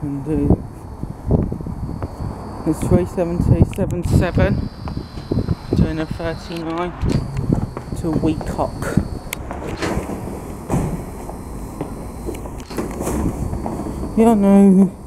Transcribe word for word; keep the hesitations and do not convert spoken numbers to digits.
and uh, it's three seventy seven seven, doing a thirty-nine to Weacock. Yeah, I know